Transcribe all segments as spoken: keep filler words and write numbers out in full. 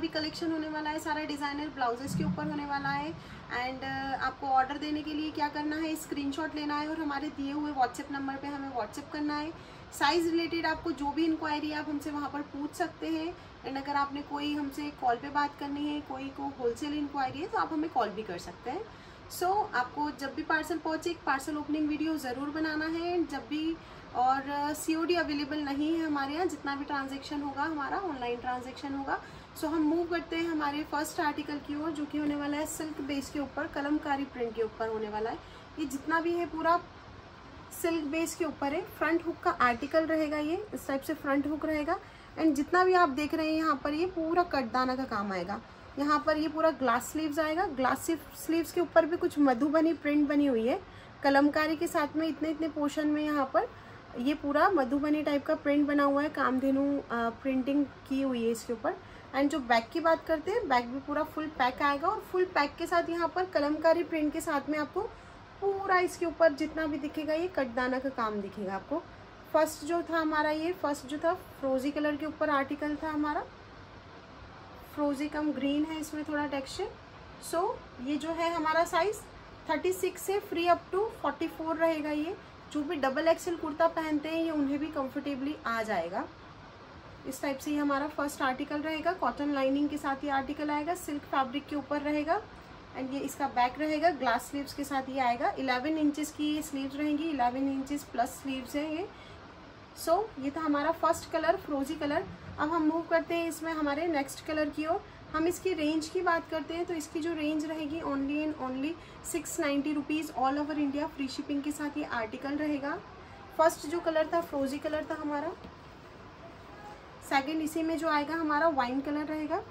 भी कलेक्शन होने वाला है सारा डिज़ाइनर ब्लाउजेस के ऊपर होने वाला है। एंड आपको ऑर्डर देने के लिए क्या करना है, स्क्रीनशॉट लेना है और हमारे दिए हुए व्हाट्सएप नंबर पे हमें व्हाट्सएप करना है। साइज़ रिलेटेड आपको जो भी इंक्वायरी है आप हमसे वहाँ पर पूछ सकते हैं। एंड अगर आपने कोई हमसे कॉल पे बात करनी है, कोई को होलसेल इंक्वायरी है, तो आप हमें कॉल भी कर सकते हैं। सो so, आपको जब भी पार्सल पहुँचे एक पार्सल ओपनिंग वीडियो ज़रूर बनाना है जब भी। और सीओडी अवेलेबल नहीं है हमारे यहाँ, जितना भी ट्रांजैक्शन होगा हमारा ऑनलाइन ट्रांजैक्शन होगा। सो so, हम मूव करते हैं हमारे फर्स्ट आर्टिकल की ओर, जो कि होने वाला है सिल्क बेस के ऊपर, कलमकारी प्रिंट के ऊपर होने वाला है। ये जितना भी है पूरा सिल्क बेस के ऊपर है। फ्रंट हुक का आर्टिकल रहेगा, ये इस टाइप से फ्रंट हुक रहेगा। एंड जितना भी आप देख रहे हैं यहाँ पर ये पूरा कटदाना का काम आएगा। यहाँ पर ये पूरा ग्लास स्लीव्स आएगा। ग्लास स्लीव्स के ऊपर भी कुछ मधुबनी प्रिंट बनी हुई है कलमकारी के साथ में। इतने इतने पोर्शन में यहाँ पर ये पूरा मधुबनी टाइप का प्रिंट बना हुआ है, कामधेनु प्रिंटिंग की हुई है इसके ऊपर। एंड जो बैक की बात करते हैं, बैक भी पूरा फुल पैक आएगा और फुल पैक के साथ यहाँ पर कलमकारी प्रिंट के साथ में आपको पूरा इसके ऊपर जितना भी दिखेगा ये कटदाना का काम दिखेगा आपको। फर्स्ट जो था हमारा, ये फर्स्ट जो था फ्रोजी कलर के ऊपर आर्टिकल था हमारा। फ्रोजी कम ग्रीन है इसमें थोड़ा टेक्सचर। सो so, ये जो है हमारा साइज थर्टी सिक्स से free up to forty four रहेगा। ये जो भी डबल एक्सेल कुर्ता पहनते हैं ये उन्हें भी कंफर्टेबली आ जाएगा। इस टाइप से ये हमारा फर्स्ट आर्टिकल रहेगा। कॉटन लाइनिंग के साथ ये आर्टिकल आएगा, सिल्क फैब्रिक के ऊपर रहेगा। एंड ये इसका बैक रहेगा, ग्लास स्लीव्स के साथ ये आएगा। इलेवन इंचेस की ये स्लीव्स रहेंगी, इलेवन इंचेस प्लस स्लीव्स हैं ये। सो so, ये था हमारा फर्स्ट कलर फ्रोजी कलर। अब हम मूव करते हैं इसमें हमारे नेक्स्ट कलर की ओर। हम इसकी रेंज की बात करते हैं तो इसकी जो रेंज रहेगी only and only six ninety rupees all over India, free shipping के साथ ये आर्टिकल रहेगा। फर्स्ट जो कलर था फ्रोजी कलर था हमारा। सेकंड इसी में जो आएगा हमारा वाइन कलर रहेगा,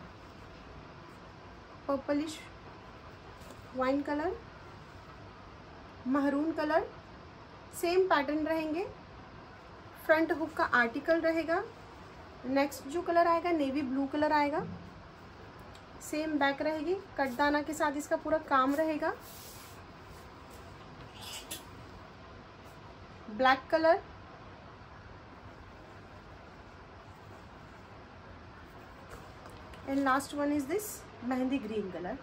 purplish wine colour, maroon colour, same pattern रहेंगे। फ्रंट हुक का आर्टिकल रहेगा। नेक्स्ट जो कलर आएगा नेवी ब्लू कलर आएगा, सेम बैक रहेगी, कटदाना के साथ इसका पूरा काम रहेगा। Black colour, and last one is this mehndi green colour.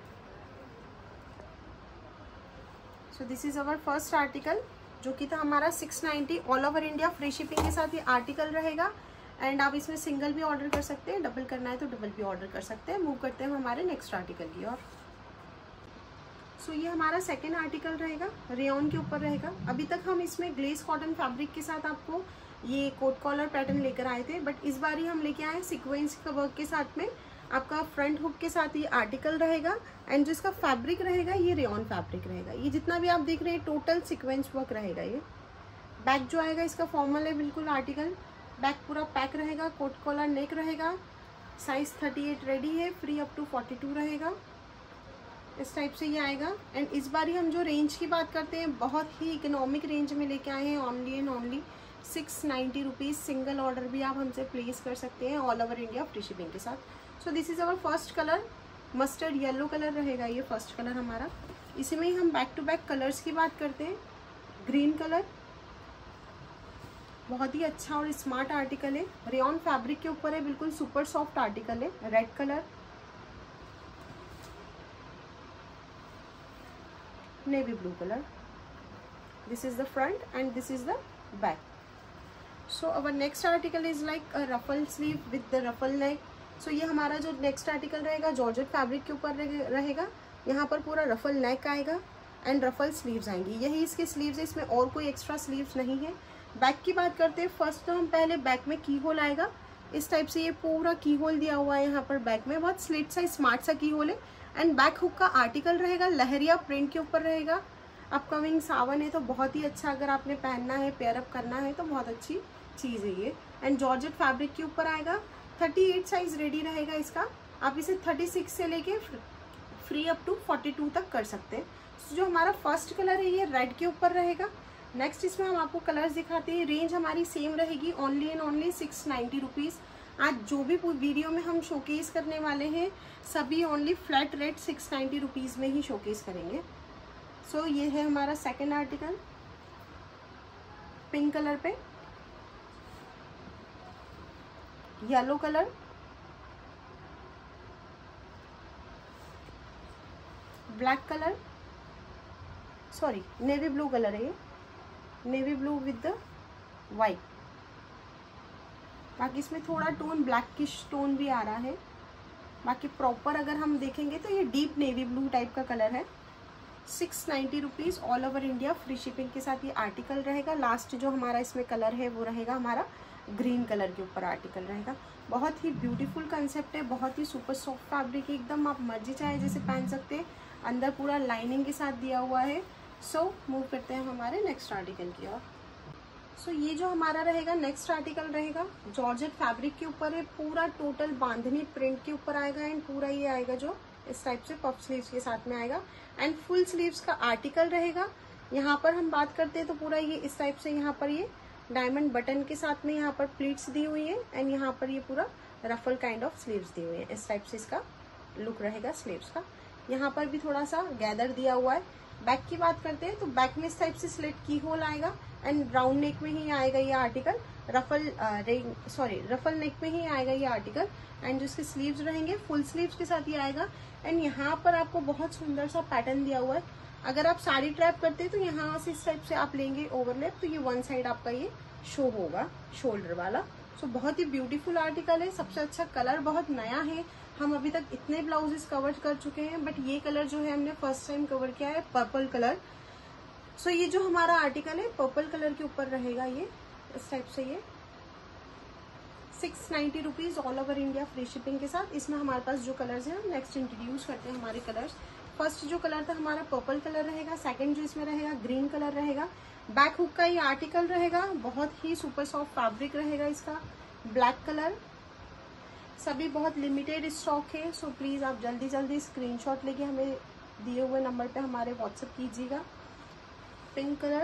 So this is our first article, जो कि था हमारा six ninety all over India, free shipping के साथ ये आर्टिकल रहेगा। एंड आप इसमें सिंगल भी ऑर्डर कर सकते हैं, डबल करना है तो डबल भी ऑर्डर कर सकते हैं। मूव करते हैं हमारे नेक्स्ट आर्टिकल की ओर। सो ये हमारा सेकेंड आर्टिकल रहेगा, रेयॉन के ऊपर रहेगा। अभी तक हम इसमें ग्लेस कॉटन फैब्रिक के साथ आपको ये कोट कॉलर पैटर्न लेकर आए थे, बट इस बार ही हम लेके आए सीक्वेंस का वर्क के साथ में। आपका फ्रंट हुक के साथ ये आर्टिकल रहेगा। एंड जो इसका फैब्रिक रहेगा ये रेयॉन फैब्रिक रहेगा। ये जितना भी आप देख रहे हैं टोटल सीक्वेंस वर्क रहेगा। ये बैक जो आएगा इसका फॉर्मल है बिल्कुल आर्टिकल। बैक पूरा पैक रहेगा, कोट कॉलर नेक रहेगा। साइज थर्टी एट रेडी है, free up to forty two रहेगा। इस टाइप से ये आएगा। एंड इस बार ही हम जो रेंज की बात करते हैं बहुत ही इकोनॉमिक रेंज में लेके आए हैं, only and only six ninety rupees. Single order भी आप हमसे प्लेस कर सकते हैं all over India, free shipping के साथ। So this is our first colour, mustard yellow colour रहेगा ये फर्स्ट कलर हमारा। इसी में ही हम बैक टू बैक कलर्स की बात करते हैं। ग्रीन कलर बहुत ही अच्छा और स्मार्ट आर्टिकल है, रेयॉन फैब्रिक के ऊपर है, बिल्कुल सुपर सॉफ्ट आर्टिकल है। Red colour, navy blue colour. This is the front and this is the back. So our next article is like a ruffle sleeve with the ruffle neck. So ये हमारा जो next article रहेगा georgette fabric के ऊपर रहेगा। यहाँ पर पूरा रफल नेक आएगा एंड रफल स्लीव्स आएंगी। यही इसके स्लीव्स है, इसमें और कोई एक्स्ट्रा स्लीव्स नहीं है। बैक की बात करते हैं, फर्स्ट तो हम पहले बैक में की होल आएगा। इस टाइप से ये पूरा की होल दिया हुआ है यहाँ पर बैक में, बहुत स्लिट सा स्मार्ट सा की होल है। एंड बैक हुक का आर्टिकल रहेगा, लहरिया प्रिंट के ऊपर रहेगा। अपकमिंग सावन है तो बहुत ही अच्छा, अगर आपने पहनना है, पेयर अप करना है तो बहुत अच्छी चीज़ है ये। एंड जॉर्जेट फैब्रिक के ऊपर आएगा। थर्टी एट साइज रेडी रहेगा इसका। आप इसे थर्टी सिक्स से लेके free up to forty two तक कर सकते हैं। so, जो हमारा फर्स्ट कलर है ये रेड के ऊपर रहेगा। नेक्स्ट इसमें हम आपको कलर्स दिखाते हैं। रेंज हमारी सेम रहेगी, only and only six ninety rupees. आज जो भी वीडियो में हम शोकेस करने वाले हैं सभी only flat rate six ninety rupees में ही शोकेस करेंगे। सो so, ये है हमारा सेकेंड आर्टिकल पिंक कलर पे, yellow colour, black colour, sorry navy blue colour है ये, navy blue with the white. बाकी इसमें थोड़ा टोन ब्लैकिश टोन भी आ रहा है। बाकी प्रॉपर अगर हम देखेंगे तो ये डीप नेवी ब्लू टाइप का कलर है। Six ninety rupees all over India, free shipping के साथ ये आर्टिकल रहेगा। लास्ट जो हमारा इसमें कलर है वो रहेगा हमारा ग्रीन कलर के ऊपर आर्टिकल रहेगा। बहुत ही ब्यूटीफुल कंसेप्ट है, बहुत ही सुपर सॉफ्ट फैब्रिक है एकदम, आप मर्जी चाहे जैसे पहन सकते हैं। अंदर पूरा लाइनिंग के साथ दिया हुआ है। सो so, मूव करते हैं हमारे नेक्स्ट आर्टिकल की ओर। सो so, ये जो हमारा रहेगा नेक्स्ट आर्टिकल रहेगा जॉर्जेट फैब्रिक के ऊपर है, पूरा टोटल बांधनी प्रिंट के ऊपर आएगा। एंड पूरा ये आएगा जो इस टाइप से पफ स्लीव्स के साथ में आएगा। एंड फुल स्लीव्स का आर्टिकल रहेगा। यहाँ पर हम बात करते हैं तो पूरा ये इस टाइप से यहाँ पर ये डायमंड बटन के साथ में यहाँ पर प्लीट्स दी हुई है। एंड यहाँ पर ये पूरा रफल काइंड ऑफ स्लीव्स दी हुई है। इस टाइप से इसका लुक रहेगा स्लीव्स का। यहाँ पर भी थोड़ा सा गैदर दिया हुआ है। बैक की बात करते हैं तो बैक में इस टाइप से स्लिट की होल आएगा। एंड राउंड नेक में ही आएगा ये आर्टिकल, रफल सॉरी रफल नेक में ही आएगा ये आर्टिकल। एंड जो इसके स्लीव्स रहेंगे फुल स्लीव्स के साथ ये आएगा। एंड यहाँ पर आपको बहुत सुंदर सा पैटर्न दिया हुआ है। अगर आप साड़ी ट्रैप करते हैं तो यहाँ से इस टाइप से आप लेंगे ओवरलैप, तो ये वन साइड आपका ये शो होगा शोल्डर वाला। सो so, बहुत ही ब्यूटीफुल आर्टिकल है। सबसे अच्छा कलर बहुत नया है। हम अभी तक इतने ब्लाउजेस कवर कर चुके हैं, बट ये कलर जो है हमने फर्स्ट टाइम कवर किया है, पर्पल कलर। सो so, ये जो हमारा आर्टिकल है पर्पल कलर के ऊपर रहेगा ये इस टाइप से। ये six ninety rupees all over India, free shipping के साथ। इसमें हमारे पास जो कलर्स हैं हम नेक्स्ट इंट्रोड्यूस करते हैं हमारे कलर्स। फर्स्ट जो कलर था हमारा पर्पल कलर रहेगा। सेकंड जो इसमें रहेगा ग्रीन कलर रहेगा। बैक हुक का ये आर्टिकल रहेगा, बहुत ही सुपर सॉफ्ट फैब्रिक रहेगा इसका। ब्लैक कलर, सभी बहुत लिमिटेड स्टॉक है। सो प्लीज आप जल्दी जल्दी स्क्रीनशॉट लेके हमें दिए हुए नंबर पे हमारे व्हाट्सएप कीजिएगा। Pink colour,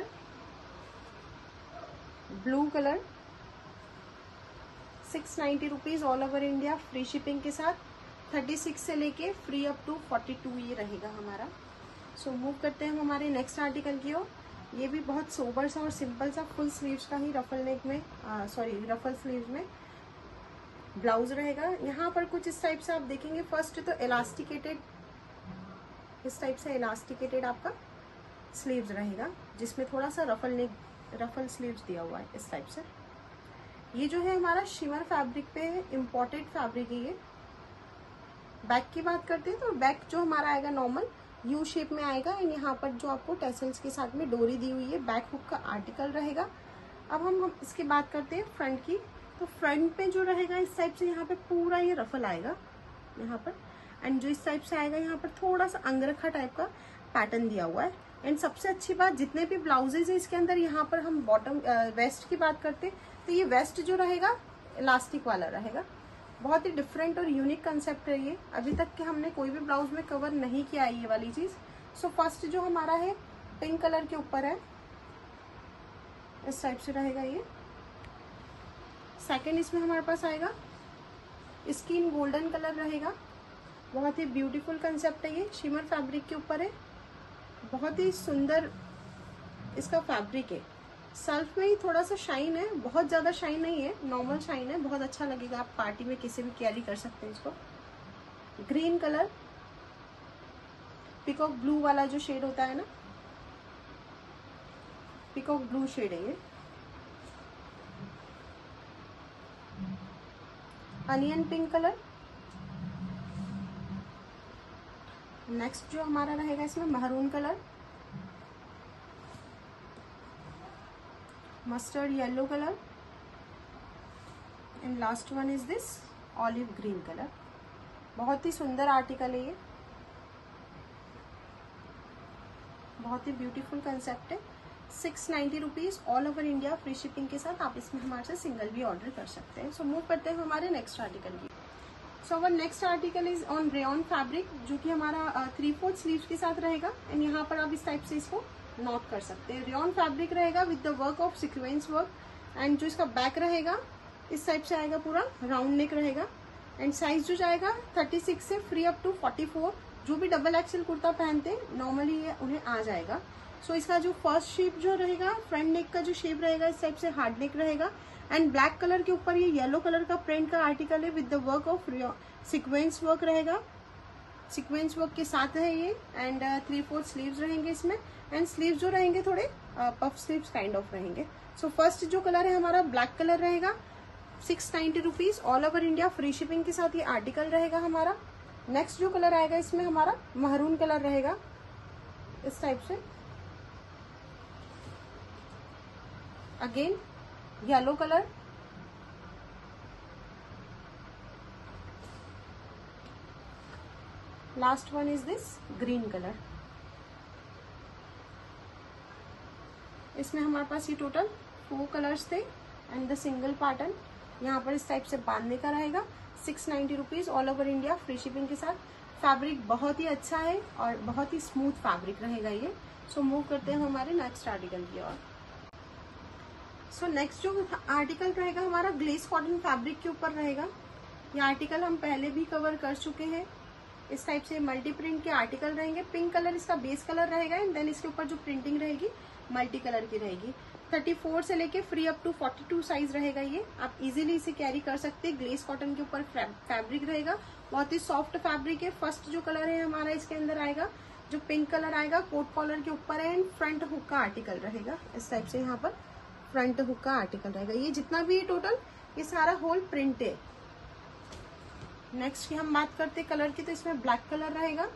blue colour, six ninety rupees all over India, free shipping के साथ। थर्टी सिक्स से लेके free up to forty two ये रहेगा हमारा। सो so, मूव करते हैं हम हमारे नेक्स्ट आर्टिकल की ओर। ये भी बहुत सोबर सा और सिंपल सा फुल स्लीव्स का ही रफल नेक में सॉरी रफल स्लीव्स में ब्लाउज रहेगा। यहाँ पर कुछ इस टाइप से आप देखेंगे। फर्स्ट तो इलास्टिकेटेड, इस टाइप से इलास्टिकेटेड आपका स्लीव्स रहेगा, जिसमें थोड़ा सा रफल नेक रफल स्लीव्स दिया हुआ है इस टाइप से। ये जो है हमारा शिमर फैब्रिक पे है, इम्पोर्टेड फैब्रिक है ये। बैक की बात करते हैं तो बैक जो हमारा आएगा नॉर्मल यू शेप में आएगा। एंड यहाँ पर जो आपको टेसल्स के साथ में डोरी दी हुई है, बैक हुक का आर्टिकल रहेगा। अब हम हम इसकी बात करते हैं फ्रंट की। तो फ्रंट पे जो रहेगा इस टाइप से यहाँ पे पूरा ये रफल आएगा यहाँ पर। एंड जो इस टाइप से आएगा यहाँ पर थोड़ा सा अंगरखा टाइप का पैटर्न दिया हुआ है। एंड सबसे अच्छी बात, जितने भी ब्लाउजेज है इसके अंदर, यहाँ पर हम बॉटम वेस्ट की बात करते हैं तो ये वेस्ट जो रहेगा इलास्टिक वाला रहेगा। बहुत ही डिफरेंट और यूनिक कंसेप्ट है ये। अभी तक के हमने कोई भी ब्लाउज में कवर नहीं किया है ये वाली चीज। सो फर्स्ट जो हमारा है पिंक कलर के ऊपर है, इस टाइप से रहेगा ये। सेकंड इसमें हमारे पास आएगा स्किन गोल्डन कलर रहेगा। बहुत ही ब्यूटीफुल कंसेप्ट है ये, शिमर फैब्रिक के ऊपर है। बहुत ही सुंदर इसका फैब्रिक है। सेल्फ में ही थोड़ा सा शाइन है, बहुत ज्यादा शाइन नहीं है, नॉर्मल शाइन है। बहुत अच्छा लगेगा, आप पार्टी में किसी भी कैरी कर सकते हैं इसको। ग्रीन कलर, पिकॉक ब्लू वाला जो शेड होता है ना, पिकॉक ब्लू शेड है ये। Onion pink colour. नेक्स्ट जो हमारा रहेगा इसमें maroon colour, mustard yellow colour, and last one is this olive green colour. बहुत ही सुंदर आर्टिकल है ये, बहुत ही ब्यूटीफुल कंसेप्ट है। Six ninety rupees all over India, free shipping के साथ। आप इसमें हमारे से सिंगल भी ऑर्डर कर सकते हैं। सो मूव करते हैं हमारे नेक्स्ट आर्टिकल की। So our next article is on rayon fabric, जो कि हमारा थ्री फोर्थ स्लीव्स के साथ रहेगा। एंड यहाँ पर आप इस टाइप से इसको नोट कर सकते हैं। रेयन फैब्रिक रहेगा with the work of sequence work. And जो इसका बैक रहेगा इस टाइप से आएगा, पूरा राउंड नेक रहेगा। एंड साइज जो जाएगा थर्टी सिक्स से free up to forty four. जो भी डबल एक्सल कुर्ता पहनते हैं नॉर्मली ये उन्हें आ जाएगा। सो so, इसका जो फर्स्ट शेप जो रहेगा, फ्रंट नेक का जो शेप रहेगा इस टाइप से हार्ड नेक रहेगा। एंड ब्लैक कलर के ऊपर ये येलो कलर का प्रिंट का आर्टिकल है with the work of sequence work रहेगा। सीक्वेंस वर्क के साथ है ये, एंड थ्री फोर स्लीव्स रहेंगे इसमें, एंड स्लीव्स जो रहेंगे थोड़े पफ स्लीव्स काइंड ऑफ रहेंगे। सो फर्स्ट जो कलर है हमारा ब्लैक कलर रहेगा, six ninety rupees all over India free shipping के साथ ये आर्टिकल रहेगा हमारा। नेक्स्ट जो कलर आएगा इसमें हमारा महरून कलर रहेगा इस टाइप से, again yellow colour, last one is this green colour. इसमें हमारे पास ये टोटल फोर कलर्स थे एंड द सिंगल पैटर्न यहाँ पर इस टाइप से बांधने का रहेगा। Six ninety rupees all over India free shipping के साथ। फैब्रिक बहुत ही अच्छा है और बहुत ही स्मूथ फैब्रिक रहेगा ये। सो मूव करते हैं हमारे नेक्स्ट आर्टिकल की ओर। सो नेक्स्ट जो आर्टिकल रहेगा हमारा ग्लेस कॉटन फैब्रिक के ऊपर रहेगा। ये आर्टिकल हम पहले भी कवर कर चुके हैं। इस टाइप से मल्टी प्रिंट के आर्टिकल रहेंगे। पिंक कलर इसका बेस कलर रहेगा एंड देन इसके ऊपर जो प्रिंटिंग रहेगी मल्टी कलर की रहेगी। थर्टी फोर से लेके free up to forty two size रहेगा ये। आप इजीली इसे कैरी कर सकते हैं। ग्लेस कॉटन के ऊपर फैब्रिक रहेगा, बहुत ही सॉफ्ट फैब्रिक है। फर्स्ट जो कलर है हमारा इसके अंदर आएगा जो पिंक कलर आएगा, कोट कॉलर के ऊपर है एंड फ्रंट हुक का आर्टिकल रहेगा। इस टाइप से यहाँ पर फ्रंट हुक का आर्टिकल रहेगा। ये जितना भी टोटल ये सारा होल प्रिंट है। नेक्स्ट की हम बात करते हैं कलर की, तो इसमें ब्लैक कलर रहेगा,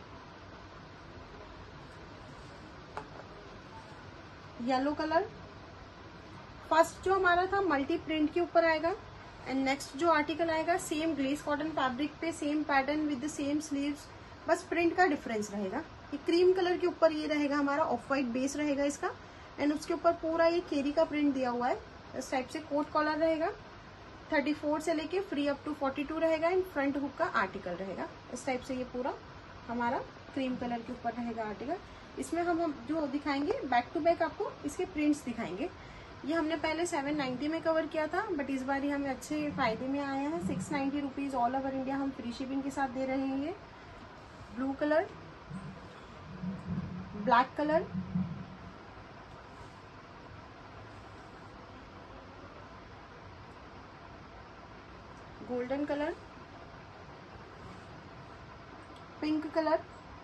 येलो कलर। फर्स्ट जो हमारा था मल्टी प्रिंट के ऊपर आएगा एंड नेक्स्ट जो आर्टिकल आएगा सेम ग्लेस कॉटन फैब्रिक पे, same pattern with the same sleeves, बस प्रिंट का डिफरेंस रहेगा। ये क्रीम कलर के ऊपर ये रहेगा हमारा, ऑफ व्हाइट बेस रहेगा इसका एंड उसके ऊपर पूरा ये केरी का प्रिंट दिया हुआ है। इस टाइप से कोट कॉलर रहेगा। थर्टी फोर से लेके free up to forty two रहेगा एंड फ्रंट हुक का आर्टिकल रहेगा। इस टाइप से ये पूरा हमारा क्रीम कलर के ऊपर रहेगा आर्टिकल। इसमें हम हम जो दिखाएंगे बैक टू बैक आपको इसके प्रिंट्स दिखाएंगे। ये हमने पहले सेवन नाइन्टी में कवर किया था, बट इस बार ये हमें अच्छे फायदे में आए हैं। Six ninety rupees all over India हम फ्री शिपिंग के साथ दे रहे हैं। ये blue colour, black colour, golden colour, pink colour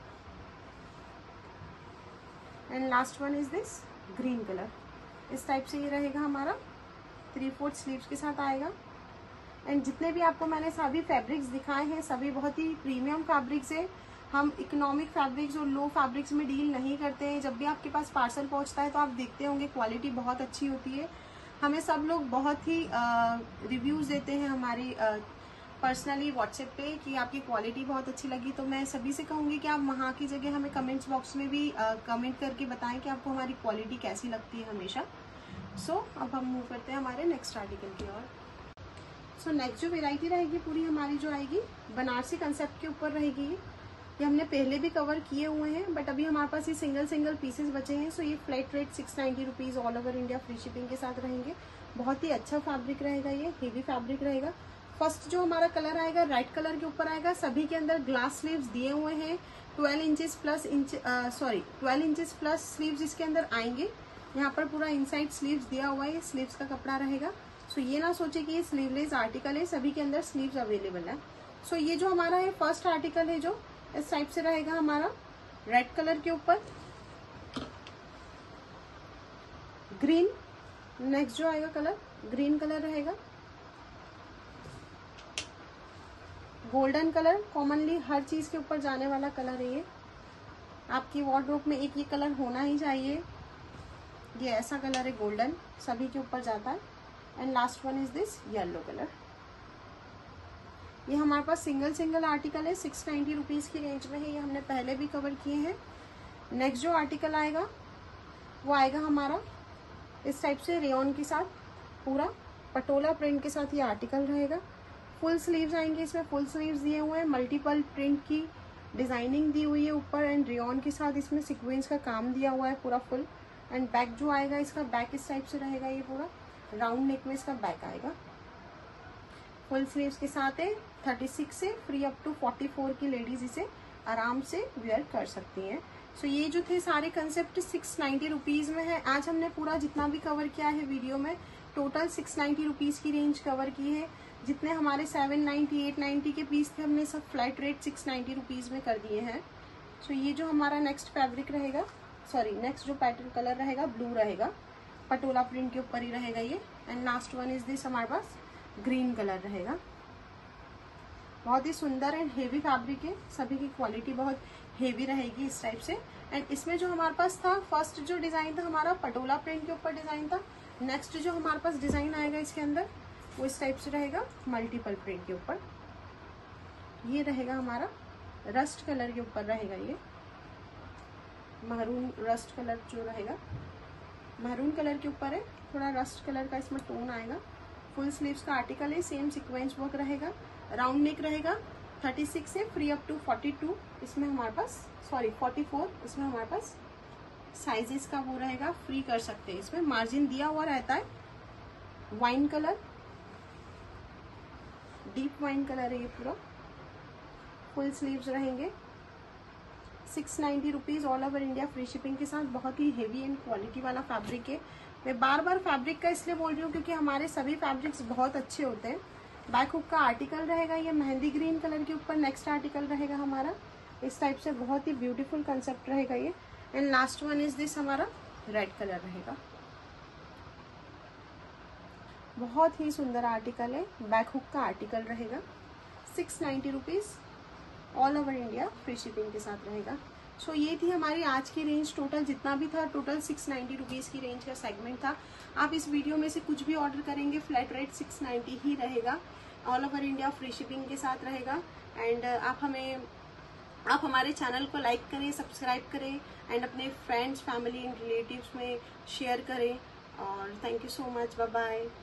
and last one is this green colour. इस टाइप से ये रहेगा हमारा, थ्री फोर्थ स्लीव्स के साथ आएगा। एंड जितने भी आपको मैंने सभी फैब्रिक्स दिखाए हैं सभी बहुत ही प्रीमियम फैब्रिक्स है। हम इकोनॉमिक फैब्रिक्स और लो फैब्रिक्स में डील नहीं करते हैं। जब भी आपके पास पार्सल पहुंचता है तो आप देखते होंगे क्वालिटी बहुत अच्छी होती है। हमें सब लोग बहुत ही रिव्यूज़ देते हैं हमारी पर्सनली व्हाट्सएप पे कि आपकी क्वालिटी बहुत अच्छी लगी। तो मैं सभी से कहूँगी कि आप वहाँ की जगह हमें कमेंट्स बॉक्स में भी कमेंट करके बताएं कि आपको हमारी क्वालिटी कैसी लगती है हमेशा। सो so, अब हम मूव करते हैं हमारे नेक्स्ट आर्टिकल की ओर। सो नेक्स्ट जो वेराइटी रहेगी पूरी हमारी जो आएगी बनारसी कंसेप्ट के ऊपर रहेगी। ये हमने पहले भी कवर किए हुए हैं, बट अभी हमारे पास ये सिंगल सिंगल पीसेस बचे हैं। सो so, ये flat rate six ninety rupees all over India free shipping के साथ रहेंगे। बहुत ही अच्छा फैब्रिक रहेगा, ये हेवी फैब्रिक रहेगा। फर्स्ट जो हमारा कलर आएगा रेड कलर के ऊपर आएगा। सभी के अंदर ग्लास स्लीव्स दिए हुए हैं। Twelve inches plus inch sorry twelve inches plus sleeves इसके अंदर आएंगे। यहाँ पर पूरा इनसाइड स्लीव्स दिया हुआ है, स्लीव्स का कपड़ा रहेगा। सो so, ये ना सोचे कि ये स्लीवलेस आर्टिकल है, सभी के अंदर स्लीव्स अवेलेबल है। सो so, ये जो हमारा है फर्स्ट आर्टिकल है जो इस टाइप से रहेगा हमारा, रेड कलर के ऊपर, ग्रीन। नेक्स्ट जो आएगा कलर ग्रीन कलर रहेगा, गोल्डन कलर। कॉमनली हर चीज के ऊपर जाने वाला कलर है ये। आपकी वार्डरोब में एक ये कलर होना ही चाहिए। ये ऐसा कलर है गोल्डन, सभी के ऊपर जाता है। And last one is this yellow colour. ये हमारे पास सिंगल सिंगल आर्टिकल है, सिक्स नाइन्टी रुपीज की रेंज में है। ये हमने पहले भी कवर किए हैं। नेक्स्ट जो आर्टिकल आएगा वो आएगा हमारा इस टाइप से रेयॉन के साथ, पूरा पटोला प्रिंट के साथ ये आर्टिकल रहेगा। फुल स्लीव्स आएंगे, इसमें फुल स्लीव्स दिए हुए हैं, मल्टीपल प्रिंट की डिजाइनिंग दी हुई है ऊपर एंड रेयॉन के साथ इसमें सीक्वेंस का काम दिया हुआ है पूरा फुल। एंड बैक जो आएगा इसका बैक इस टाइप से रहेगा, ये पूरा राउंड नेक में इसका बैक आएगा। फुल स्लीव्स के साथ है। थर्टी सिक्स से free up to forty four की लेडीज इसे आराम से वेयर कर सकती हैं। सो so, ये जो थे सारे कंसेप्ट सिक्स नाइन्टी रुपीज में है। आज हमने पूरा जितना भी कवर किया है वीडियो में टोटल सिक्स नाइन्टी रुपीज की रेंज कवर की है। जितने हमारे सेवन नाइन्टी एट नाइन्टी के पीस थे हमने सब flat rate six ninety rupees में कर दिए हैं। सो so, ये जो हमारा नेक्स्ट फैब्रिक रहेगा, सॉरी नेक्स्ट जो पैटर्न कलर रहेगा ब्लू रहेगा, पटोला प्रिंट के ऊपर ही रहेगा ये। And last one is this, हमारे पास ग्रीन कलर रहेगा। बहुत ही सुंदर एंड हेवी फैब्रिक है, सभी की क्वालिटी बहुत हेवी रहेगी इस टाइप से। एंड इसमें जो हमारे पास था, फर्स्ट जो डिजाइन था हमारा पटोला प्रिंट के ऊपर डिजाइन था। नेक्स्ट जो हमारे पास डिजाइन आएगा इसके अंदर वो इस टाइप से रहेगा, मल्टीपल प्रिंट के ऊपर। ये रहेगा हमारा रस्ट कलर के ऊपर रहेगा, ये महरून रस्ट कलर जो रहेगा, महरून कलर के ऊपर है, थोड़ा रस्ट कलर का इसमें टोन आएगा। फुल स्लीव्स का आर्टिकल है, सेम सीक्वेंस वर्क रहेगा, राउंड नेक रहेगा, थर्टी सिक्स से free up to forty two इसमें हमारे पास, सॉरी फोर्टी फोर इसमें हमारे पास साइजेस का वो रहेगा, फ्री कर सकते हैं। इसमें मार्जिन दिया हुआ रहता है, wine colour, deep wine colour है ये पूरा। फुल स्लीव्स रहेंगे, six ninety rupees all over India free shipping के साथ। बहुत ही हेवी एंड क्वालिटी वाला फैब्रिक है। मैं बार बार फैब्रिक का इसलिए बोल रही हूँ क्योंकि हमारे सभी फैब्रिक्स बहुत अच्छे होते हैं। बैक हुक का आर्टिकल रहेगा ये मेहंदी ग्रीन कलर के ऊपर, नेक्स्ट आर्टिकल रहेगा हमारा इस टाइप से, बहुत ही ब्यूटीफुल कंसेप्ट रहेगा ये। And last one is this, हमारा रेड कलर रहेगा। बहुत ही सुंदर आर्टिकल है, बैक हुक का आर्टिकल रहेगा, six ninety rupees all over India free shipping के साथ रहेगा। सो so, ये थी हमारी आज की रेंज। टोटल जितना भी था, टोटल सिक्स नाइन्टी रुपीज़ की रेंज का सेगमेंट था। आप इस वीडियो में से कुछ भी ऑर्डर करेंगे फ्लैट रेट सिक्स नाइन्टी ही रहेगा, all over India free shipping के साथ रहेगा। एंड आप हमें आप हमारे चैनल को लाइक करें, सब्सक्राइब करें एंड अपने फ्रेंड्स, फैमिली एंड रिलेटिव्स में शेयर करें। और thank you so much, bye bye.